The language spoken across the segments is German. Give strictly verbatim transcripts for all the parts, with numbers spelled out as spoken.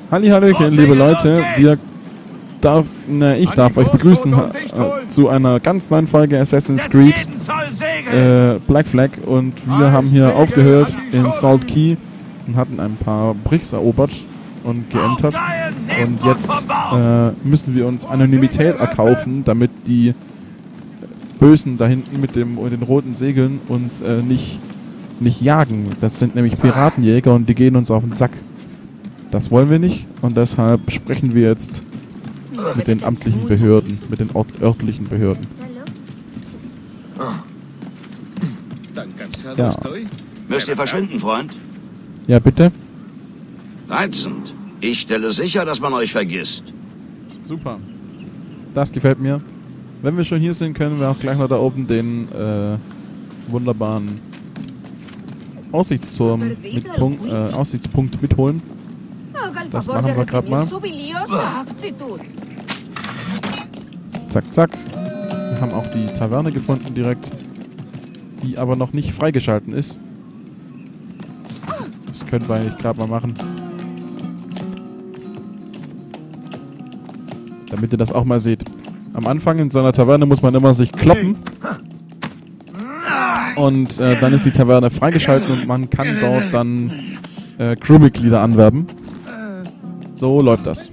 Hallihallöchen, liebe Leute, wir darf, ne, ich darf euch begrüßen äh, zu einer ganz neuen Folge Assassin's Creed äh, Black Flag, und wir haben hier aufgehört in Salt Key und hatten ein paar Brichs erobert und geentert, und jetzt äh, müssen wir uns Anonymität erkaufen, damit die Bösen da hinten mit, dem, mit den roten Segeln uns äh, nicht, nicht jagen. Das sind nämlich Piratenjäger und die gehen uns auf den Sack. Das wollen wir nicht, und deshalb sprechen wir jetzt mit den amtlichen Behörden, mit den ort örtlichen Behörden. Ja. Müsst ihr verschwinden, Freund? Ja, bitte? Reizend. Ich stelle sicher, dass man euch vergisst. Super. Das gefällt mir. Wenn wir schon hier sind, können wir auch gleich noch da oben den äh, wunderbaren Aussichtsturm mit Punkt, äh, Aussichtspunkt mitholen. Das machen wir gerade mal. Zack, zack. Wir haben auch die Taverne gefunden direkt, die aber noch nicht freigeschalten ist. Das können wir eigentlich gerade mal machen. Damit ihr das auch mal seht. Am Anfang in so einer Taverne muss man immer sich kloppen. Und äh, dann ist die Taverne freigeschaltet und man kann dort dann äh, Crewmitglieder anwerben. So läuft das.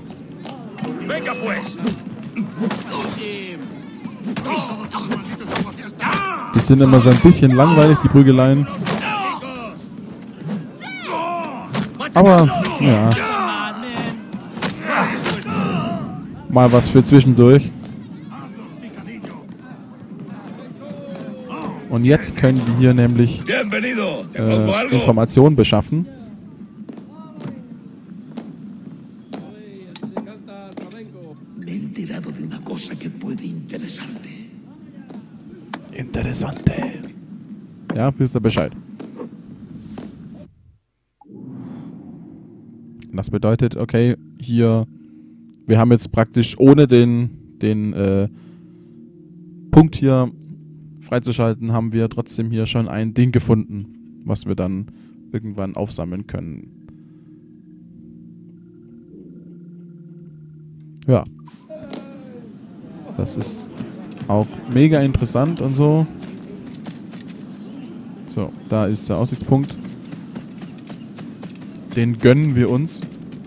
Die sind immer so ein bisschen langweilig, die Prügeleien. Aber, ja. Mal was für zwischendurch. Und jetzt können wir hier nämlich äh, Informationen beschaffen. Interessante. Ja, wisst ihr Bescheid. Das bedeutet, okay, hier, wir haben jetzt praktisch ohne den, den äh, Punkt hier freizuschalten, haben wir trotzdem hier schon ein Ding gefunden, was wir dann irgendwann aufsammeln können. Ja. Das ist auch mega interessant und so. So, da ist der Aussichtspunkt. Den gönnen wir uns.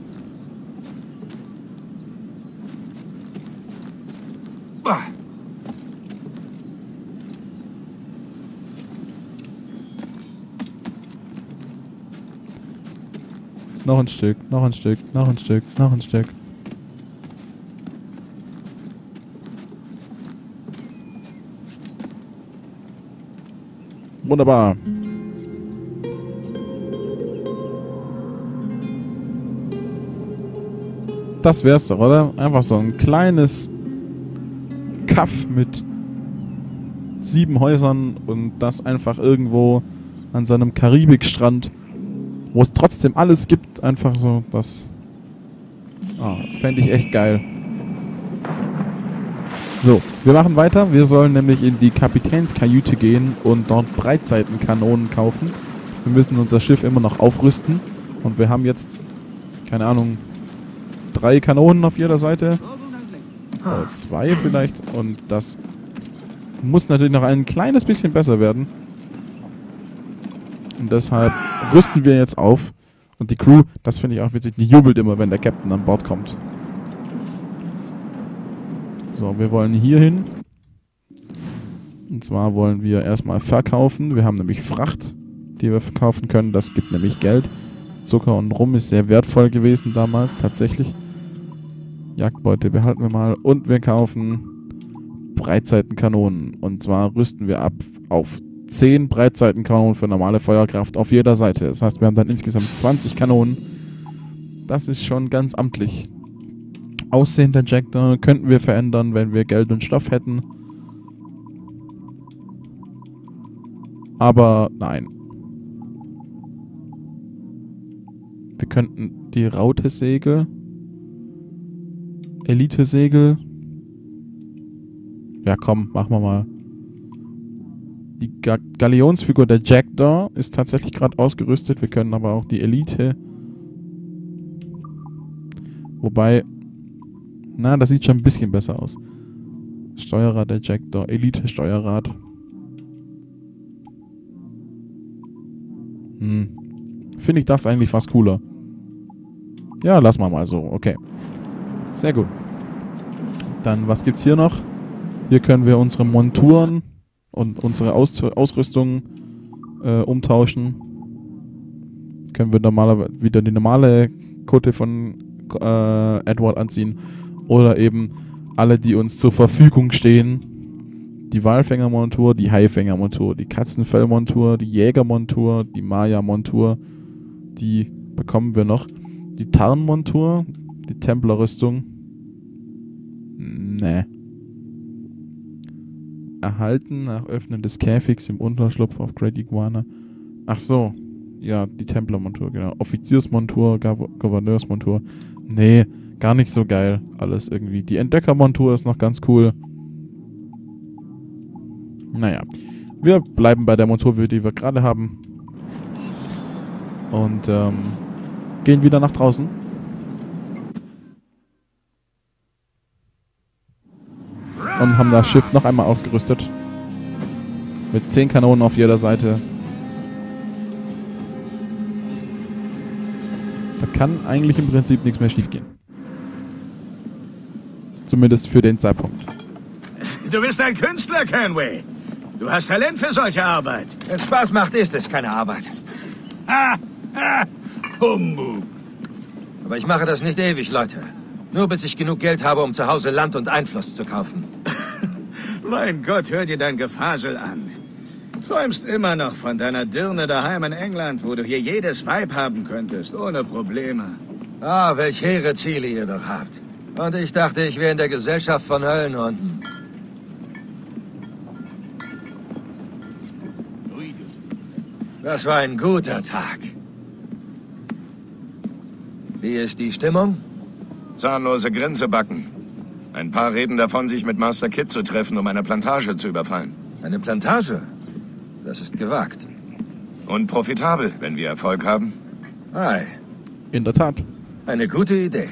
Noch ein Stück, noch ein Stück, noch ein Stück, noch ein Stück. Wunderbar. Das wär's doch, oder? Einfach so ein kleines Kaff mit sieben Häusern und das einfach irgendwo an seinem Karibikstrand, wo es trotzdem alles gibt. Einfach so, das ah, fände ich echt geil. So, wir machen weiter. Wir sollen nämlich in die Kapitänskajüte gehen und dort Breitseitenkanonen kaufen. Wir müssen unser Schiff immer noch aufrüsten. Und wir haben jetzt, keine Ahnung, drei Kanonen auf jeder Seite. Oder zwei vielleicht. Und das muss natürlich noch ein kleines bisschen besser werden. Und deshalb rüsten wir jetzt auf. Und die Crew, das finde ich auch witzig, die jubelt immer, wenn der Captain an Bord kommt. So, wir wollen hier hin. Und zwar wollen wir erstmal verkaufen. Wir haben nämlich Fracht, die wir verkaufen können. Das gibt nämlich Geld. Zucker und Rum ist sehr wertvoll gewesen damals, tatsächlich. Jagdbeute behalten wir mal. Und wir kaufen Breitseitenkanonen. Und zwar rüsten wir ab auf zehn Breitseitenkanonen für normale Feuerkraft auf jeder Seite. Das heißt, wir haben dann insgesamt zwanzig Kanonen. Das ist schon ganz amtlich. Aussehen der Injector könnten wir verändern, wenn wir Geld und Stoff hätten. Aber nein. Wir könnten die Raute-Segel, Elite-Segel. Ja komm, machen wir mal. Die Ga Galionsfigur der Jackdaw ist tatsächlich gerade ausgerüstet. Wir können aber auch die Elite Wobei, na, das sieht schon ein bisschen besser aus. Steuerrad Ejector, Elite Steuerrad. Hm. Finde ich das eigentlich fast cooler. Ja, lass mal mal so. Okay. Sehr gut. Dann, was gibt's hier noch? Hier können wir unsere Monturen und unsere Aus Ausrüstung äh, umtauschen. Können wir normalerweise wieder die normale Kutte von äh, Edward anziehen. Oder eben alle, die uns zur Verfügung stehen. Die Walfängermontur, die Haifängermontur, die Katzenfellmontur, die Jägermontur, die Maya-Montur. Die bekommen wir noch. Die Tarnmontur, die Templerrüstung. Nee. Erhalten nach Öffnen des Käfigs im Unterschlupf auf Great Iguana. Ach so. Ja, die Templermontur, genau. Offiziersmontur, Gou- Gouverneursmontur. Nee, gar nicht so geil. Alles irgendwie. Die Entdeckermontur ist noch ganz cool. Naja. Wir bleiben bei der Montur, die wir gerade haben. Und ähm, gehen wieder nach draußen. Und haben das Schiff noch einmal ausgerüstet. Mit zehn Kanonen auf jeder Seite. Da kann eigentlich im Prinzip nichts mehr schief gehen. Zumindest für den Zeitpunkt. Du bist ein Künstler, Canway. Du hast Talent für solche Arbeit. Wenn es Spaß macht, ist es keine Arbeit. Ha! Ha! Humbug. Aber ich mache das nicht ewig, Leute. Nur bis ich genug Geld habe, um zu Hause Land und Einfluss zu kaufen. Mein Gott, hör dir dein Gefasel an. Träumst immer noch von deiner Dirne daheim in England, wo du hier jedes Weib haben könntest, ohne Probleme. Ah, welch hehre Ziele ihr doch habt. Und ich dachte, ich wäre in der Gesellschaft von Höllenhunden. Das war ein guter Tag. Wie ist die Stimmung? Zahnlose Grinse backen. Ein paar reden davon, sich mit Master Kid zu treffen, um eine Plantage zu überfallen. Eine Plantage? Das ist gewagt. Und profitabel, wenn wir Erfolg haben. Ei, In der Tat. eine gute Idee.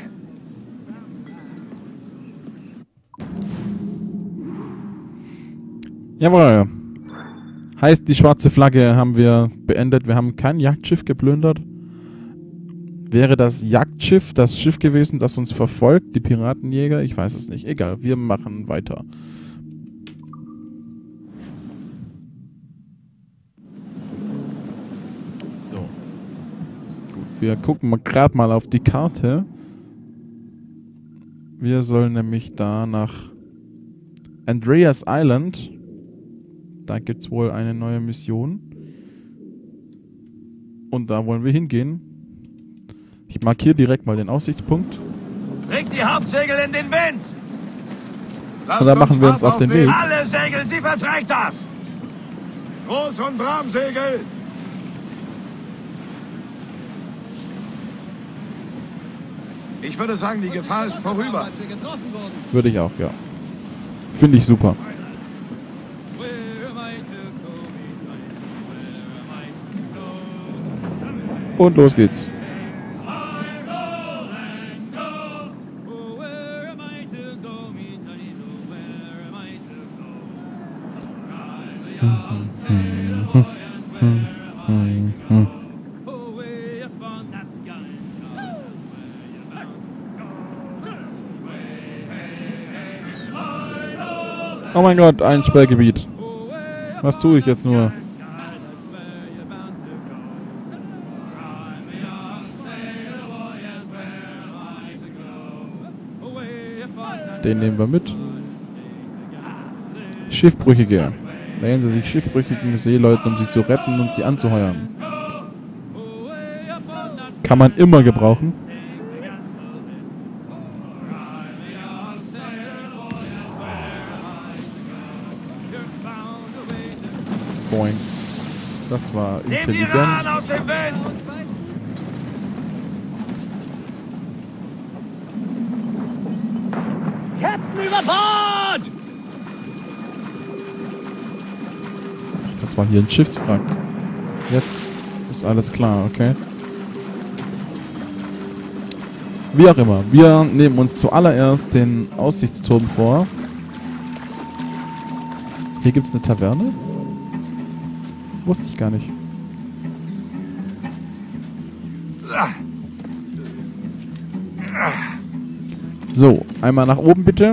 Jawohl. Heißt, die schwarze Flagge haben wir beendet. Wir haben kein Jagdschiff geplündert. Wäre das Jagdschiff das Schiff gewesen, das uns verfolgt? Die Piratenjäger? Ich weiß es nicht. Egal, wir machen weiter. So. Gut, wir gucken mal gerade mal auf die Karte. Wir sollen nämlich da nach Andreas Island. Da gibt es wohl eine neue Mission. Und da wollen wir hingehen. Ich markiere direkt mal den Aussichtspunkt. Bringt die Hauptsegel in den Wind! Lasst Und dann machen wir uns Fahrt auf den aufnehmen. Weg. Alle Segel, sie verträgt das! Groß- und Bramsegel! Ich würde sagen, die Gefahr ist vorüber. Würde ich auch, ja. Finde ich super. Und los geht's. Oh mein Gott, ein Sperrgebiet. Was tue ich jetzt nur? Den nehmen wir mit. Schiffbrüchige. Leihen Sie sich schiffbrüchigen Seeleuten, um sie zu retten und sie anzuheuern. Kann man immer gebrauchen. Boing. Das war Nehmt die intelligent. Rahn aus dem Wind! Captain über Bord! Das war hier ein Schiffswrack. Jetzt ist alles klar, okay? Wie auch immer. Wir nehmen uns zuallererst den Aussichtsturm vor. Hier gibt es eine Taverne? Wusste ich gar nicht. So, einmal nach oben bitte.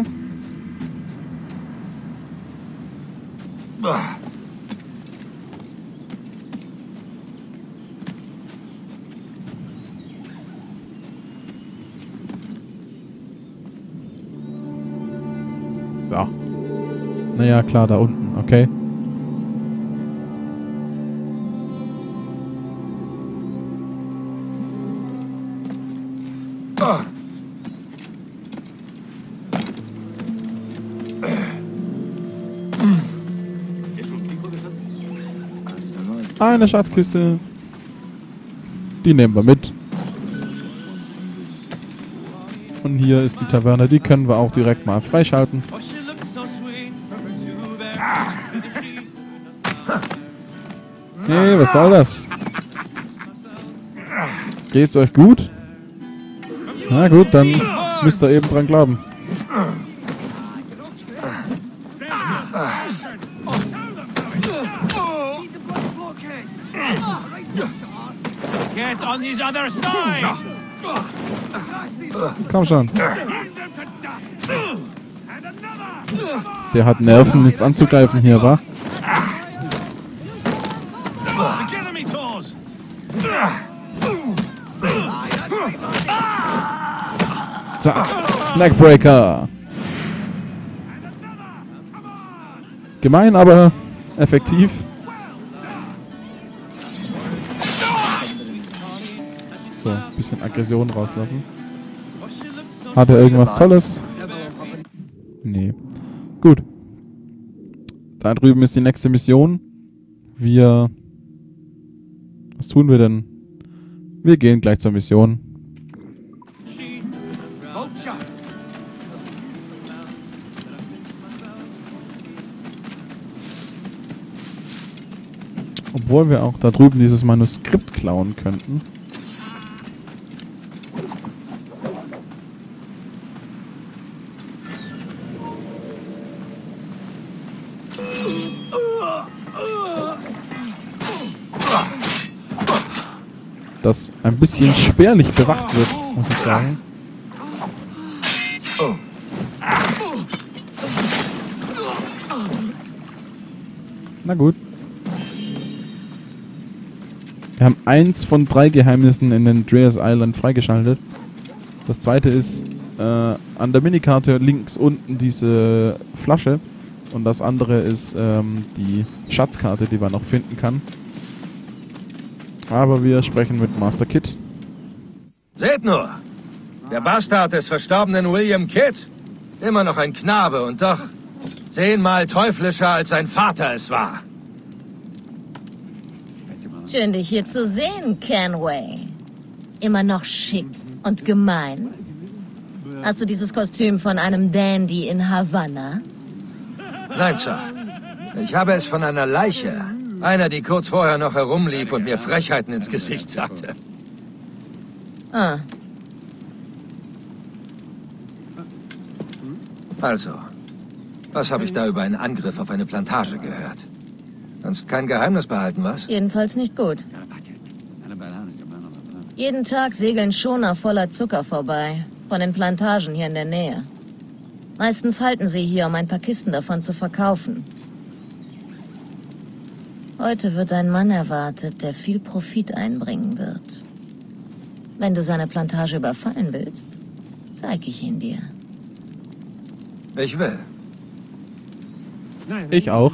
So. Naja, klar, da unten, okay. Eine Schatzkiste. Die nehmen wir mit. Und hier ist die Taverne. Die können wir auch direkt mal freischalten. Hey, was soll das? Geht's euch gut? Na gut, dann müsst ihr eben dran glauben. Get on his other side! Komm schon. Der hat Nerven, jetzt anzugreifen hier, wa? Zack. Neckbreaker. Gemein, aber effektiv. So, ein bisschen Aggression rauslassen. Hat er irgendwas Tolles? Nee. Gut. Da drüben ist die nächste Mission. Wir... Was tun wir denn? Wir gehen gleich zur Mission. Obwohl wir auch da drüben dieses Manuskript klauen könnten. Das ein bisschen spärlich bewacht wird, muss ich sagen. Na gut. Wir haben eins von drei Geheimnissen in den Dreas Island freigeschaltet. Das zweite ist äh, an der Minikarte links unten diese Flasche. Und das andere ist ähm, die Schatzkarte, die man noch finden kann. Aber wir sprechen mit Master Kit. Seht nur! Der Bastard des verstorbenen William Kidd. Immer noch ein Knabe und doch zehnmal teuflischer als sein Vater es war. Schön, dich hier zu sehen, Kenway. Immer noch schick und gemein. Hast du dieses Kostüm von einem Dandy in Havanna? Nein, Sir. Ich habe es von einer Leiche. Einer, die kurz vorher noch herumlief und mir Frechheiten ins Gesicht sagte. Ah. Also, was habe ich da über einen Angriff auf eine Plantage gehört? Kannst kein Geheimnis behalten, was? Jedenfalls nicht gut. Jeden Tag segeln Schoner voller Zucker vorbei. Von den Plantagen hier in der Nähe. Meistens halten sie hier, um ein paar Kisten davon zu verkaufen. Heute wird ein Mann erwartet, der viel Profit einbringen wird. Wenn du seine Plantage überfallen willst, zeige ich ihn dir. Ich will. Ich auch.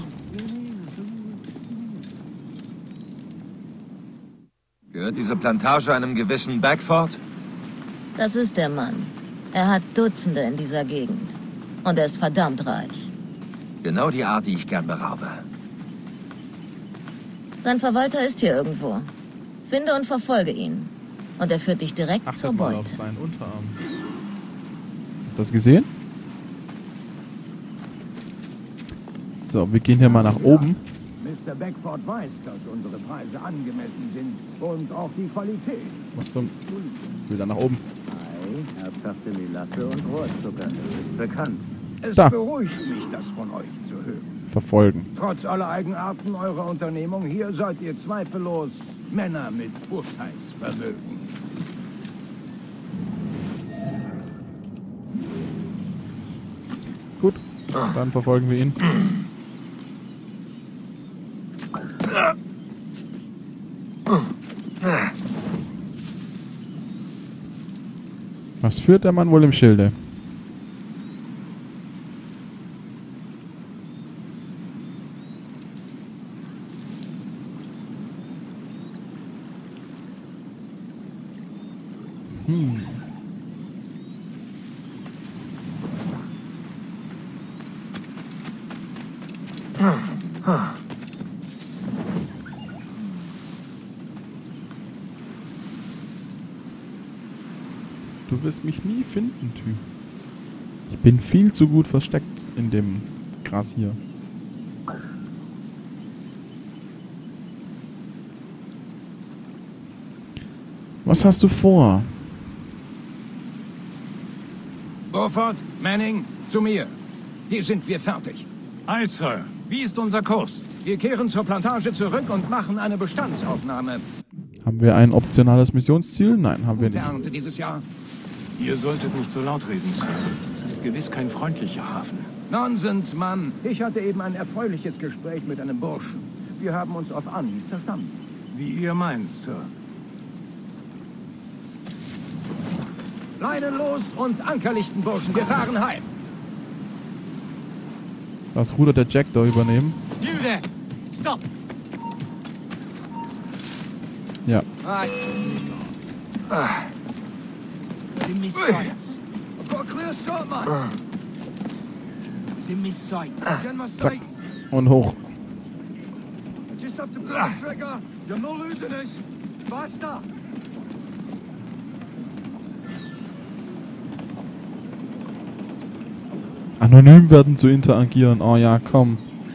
Gehört diese Plantage einem gewissen Beckford? Das ist der Mann. Er hat Dutzende in dieser Gegend. Und er ist verdammt reich. Genau die Art, die ich gern beraube. Sein Verwalter ist hier irgendwo. Finde und verfolge ihn. Und er führt dich direkt Achtet zur mal Beute. auf seinen Unterarm. Habt ihr das gesehen? So, wir gehen hier mal nach oben. Mister Beckford weiß, dass unsere Preise angemessen sind und auch die Qualität. Was zum... Ich will da nach oben. Herzhafte Melasse und Rohrzucker. Das ist bekannt. Es Da. beruhigt mich, das von euch zu hören. Verfolgen. Trotz aller Eigenarten eurer Unternehmung hier seid ihr zweifellos Männer mit Urteilsvermögen. Gut, dann verfolgen wir ihn. Was führt der Mann wohl im Schilde? Hm. Du wirst mich nie finden, Typ. Ich bin viel zu gut versteckt in dem Gras hier. Was hast du vor? Beaufort, Manning, zu mir. Hier sind wir fertig. Aye, Sir. Wie ist unser Kurs? Wir kehren zur Plantage zurück und machen eine Bestandsaufnahme. Haben wir ein optionales Missionsziel? Nein, haben wir Gute nicht. Ernte dieses Jahr. Ihr solltet nicht so laut reden, Sir. Es ist gewiss kein freundlicher Hafen. Nonsens, Mann. Ich hatte eben ein erfreuliches Gespräch mit einem Burschen. Wir haben uns auf Anhieb verstanden. Wie ihr meint, Sir. Leine los und Ankerlichten, Burschen. Wir fahren heim. Das Ruder der Jack da übernehmen. You there! Stop! Ja. It's in my sights. I've got a clear shot, man. It's in my sights. Get my Zack. sights. Und hoch. I just have to pull the trigger. You're not losing us. Faster. Anonym werden zu interagieren. Oh ja, komm.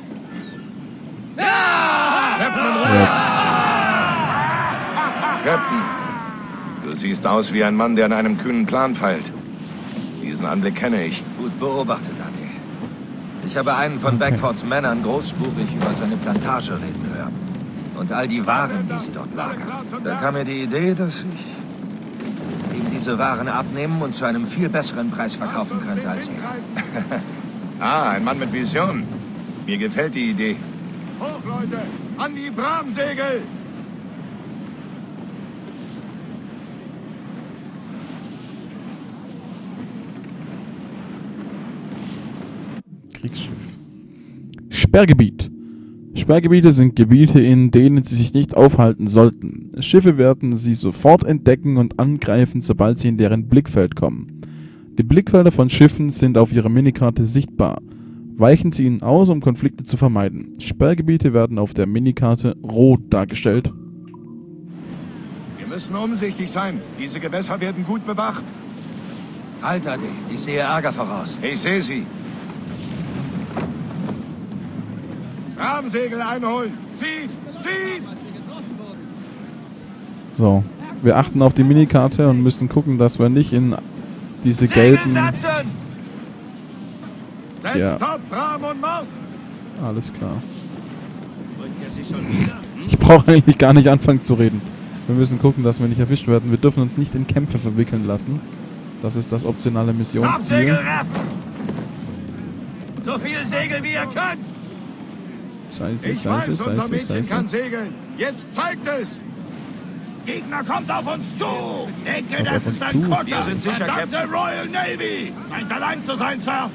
Jetzt. Captain, du siehst aus wie ein Mann, der an einem kühnen Plan feilt. Diesen Anblick kenne ich. Gut beobachtet, Ade. Ich habe einen von Beckfords Männern großspurig über seine Plantage reden hören. Und all die Waren, die sie dort lagern. Da kam mir die Idee, dass ich ihm diese Waren abnehmen und zu einem viel besseren Preis verkaufen könnte als er. Ah, ein Mann mit Vision. Mir gefällt die Idee. Hoch, Leute! An die Bramsegel! Kriegsschiff. Sperrgebiet. Sperrgebiete sind Gebiete, in denen sie sich nicht aufhalten sollten. Schiffe werden sie sofort entdecken und angreifen, sobald sie in deren Blickfeld kommen. Die Blickfelder von Schiffen sind auf ihrer Minikarte sichtbar. Weichen sie ihnen aus, um Konflikte zu vermeiden. Sperrgebiete werden auf der Minikarte rot dargestellt. Wir müssen umsichtig sein. Diese Gewässer werden gut bewacht. Halt, Ade, ich sehe Ärger voraus. Ich sehe sie. Bramsegel einholen! Zieht! Zieht! So, wir achten auf die Minikarte und müssen gucken, dass wir nicht in diese gelben... Setzen! Setzt Ja. top, Bram und Mars! Alles klar. Bringt er sich schon wieder? Ich brauche eigentlich gar nicht anfangen zu reden. Wir müssen gucken, dass wir nicht erwischt werden. Wir dürfen uns nicht in Kämpfe verwickeln lassen. Das ist das optionale Missionsziel. Bramsegel raffen! So viel Segel wie ihr könnt! Scheiße, Ich scheiße, weiß, unser scheiße, Mädchen kann scheiße. segeln. Jetzt zeigt es! Gegner kommt auf uns zu! Denke, Was das auf uns ist ein zu? Kutter! Wir sind sicher, Verdammte Royal Navy! Scheint allein zu sein, Sir!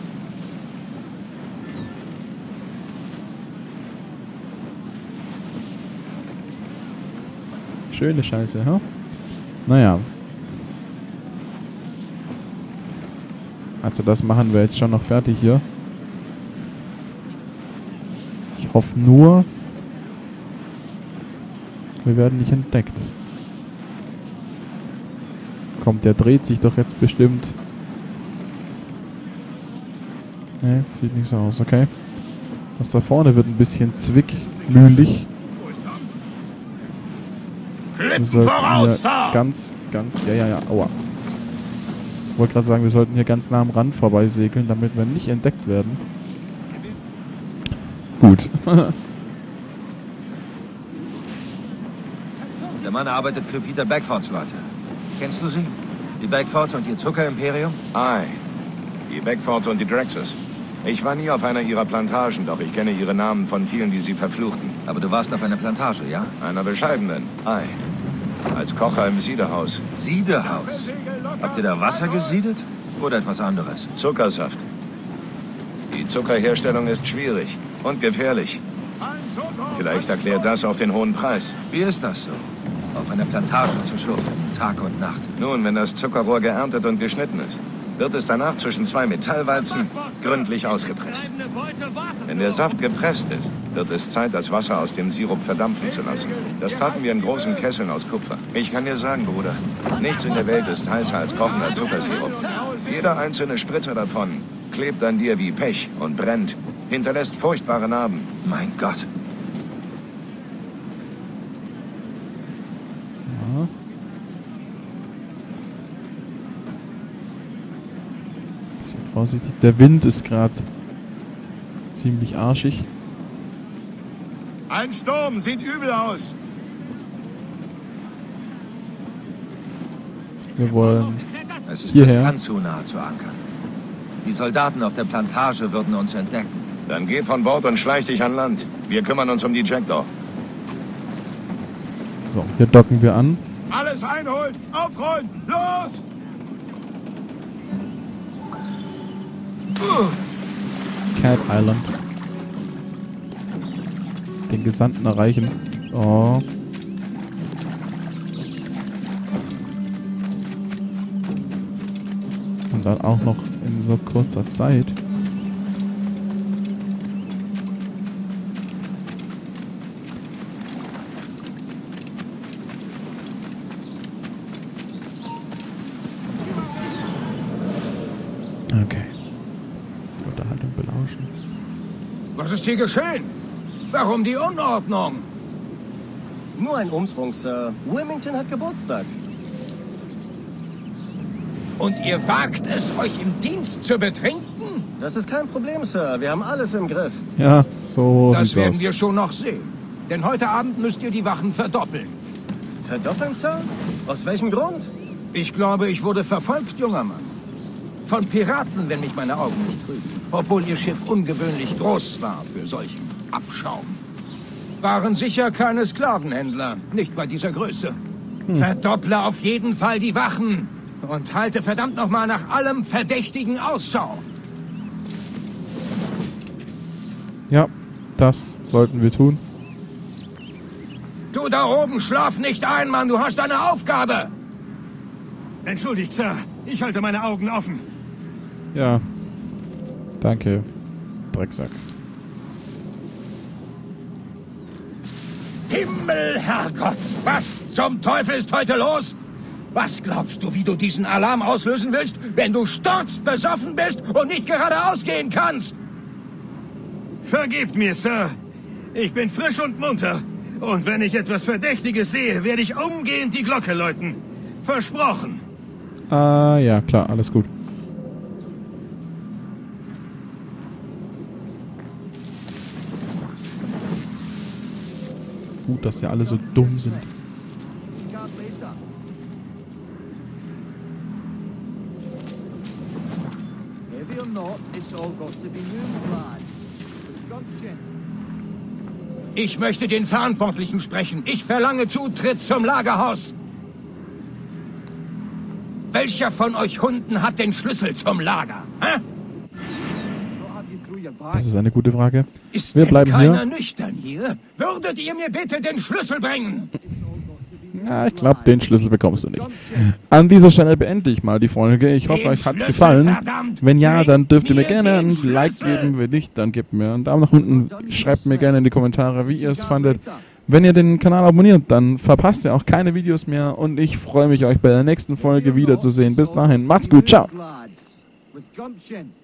Schöne Scheiße, ha? Naja. Also das machen wir jetzt schon noch fertig hier. Ich hoffe nur, wir werden nicht entdeckt. Kommt, der dreht sich doch jetzt bestimmt. Ne, sieht nicht so aus, okay. Das da vorne wird ein bisschen zwickmühlig. Wir Klippen sollten voraus, hier Sir! ganz, ganz, ja, ja, ja, aua. wollte gerade sagen, wir sollten hier ganz nah am Rand vorbei segeln, damit wir nicht entdeckt werden. Gut. Der Mann arbeitet für Peter Beckfords Leute. Kennst du sie? Die Beckfords und ihr Zuckerimperium? Ei, die Beckfords und die Drexes. Ich war nie auf einer ihrer Plantagen, doch ich kenne ihre Namen von vielen, die sie verfluchten. Aber du warst auf einer Plantage, ja? Einer bescheidenen. Ei. Als Kocher im Siederhaus. Siederhaus? Habt ihr da Wasser gesiedet? Oder etwas anderes? Zuckersaft. Die Zuckerherstellung ist schwierig und gefährlich. Vielleicht erklärt das auch den hohen Preis. Wie ist das so? Auf einer Plantage zu schuften, Tag und Nacht? Nun, wenn das Zuckerrohr geerntet und geschnitten ist, wird es danach zwischen zwei Metallwalzen gründlich ausgepresst. Wenn der Saft gepresst ist, wird es Zeit, das Wasser aus dem Sirup verdampfen zu lassen. Das taten wir in großen Kesseln aus Kupfer. Ich kann dir sagen, Bruder, nichts in der Welt ist heißer als kochender Zuckersirup. Jeder einzelne Spritzer davon klebt an dir wie Pech und brennt, hinterlässt furchtbare Narben. Mein Gott. Ja. Bisschen vorsichtig. Der Wind ist gerade ziemlich arschig. Ein Sturm, sieht übel aus. Wir wollen Es ist hierher. riskant, zu nahe zu ankern. Die Soldaten auf der Plantage würden uns entdecken. Dann geh von Bord und schleich dich an Land. Wir kümmern uns um die Jackdaw. So, hier docken wir an. Alles einholen, aufrollen, los! Cat Island. Den Gesandten erreichen. Oh. Und dann auch noch in so kurzer Zeit. Okay. Unterhaltung belauschen. Was ist hier geschehen? Warum die Unordnung? Nur ein Umtrunk, Sir. Wilmington hat Geburtstag. Und ihr wagt es, euch im Dienst zu betrinken? Das ist kein Problem, Sir. Wir haben alles im Griff. Ja, so Das sieht's werden aus. wir schon noch sehen. Denn heute Abend müsst ihr die Wachen verdoppeln. Verdoppeln, Sir? Aus welchem Grund? Ich glaube, ich wurde verfolgt, junger Mann. Von Piraten, wenn mich meine Augen nicht trügen. Obwohl ihr Schiff ungewöhnlich groß war für solchen Abschaum. Waren sicher keine Sklavenhändler. Nicht bei dieser Größe. Hm. Verdopple auf jeden Fall die Wachen. Und halte verdammt nochmal nach allem Verdächtigen Ausschau. Ja, das sollten wir tun. Du da oben, schlaf nicht ein, Mann. Du hast eine Aufgabe. Entschuldigt, Sir. Ich halte meine Augen offen. Ja. Danke, Drecksack. Himmel, Herrgott! Was zum Teufel ist heute los? Was glaubst du, wie du diesen Alarm auslösen willst, wenn du sturzbesoffen bist und nicht geradeaus gehen kannst? Vergebt mir, Sir. Ich bin frisch und munter. Und wenn ich etwas Verdächtiges sehe, werde ich umgehend die Glocke läuten. Versprochen. Ah, ja, klar, alles gut. Gut, dass ja alle so dumm sind. Ich möchte den Verantwortlichen sprechen. Ich verlange Zutritt zum Lagerhaus. Welcher von euch Hunden hat den Schlüssel zum Lager? Hä? Das ist eine gute Frage. Ist Wir denn bleiben keiner hier. nüchtern hier? Würdet ihr mir bitte den Schlüssel bringen? Ja, ich glaube, den Schlüssel bekommst du nicht. An dieser Stelle beende ich mal die Folge. Ich hoffe, euch hat's gefallen. Wenn ja, dann dürft ihr mir gerne ein Like geben. Wenn nicht, dann gebt mir einen Daumen nach unten. Schreibt mir gerne in die Kommentare, wie ihr es fandet. Wenn ihr den Kanal abonniert, dann verpasst ihr auch keine Videos mehr. Und ich freue mich, euch bei der nächsten Folge wiederzusehen. Bis dahin, macht's gut, ciao.